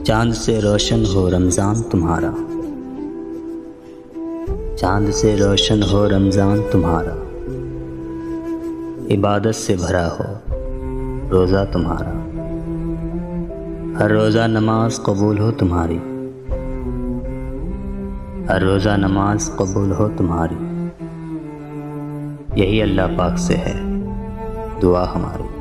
चाँद से रोशन हो रमज़ान तुम्हारा, चाँद से रोशन हो रमज़ान तुम्हारा, इबादत से भरा हो रोज़ा तुम्हारा। हर रोज़ा नमाज कबूल हो तुम्हारी, हर रोज़ा नमाज कबूल हो तुम्हारी। यही अल्लाह पाक से है दुआ हमारी।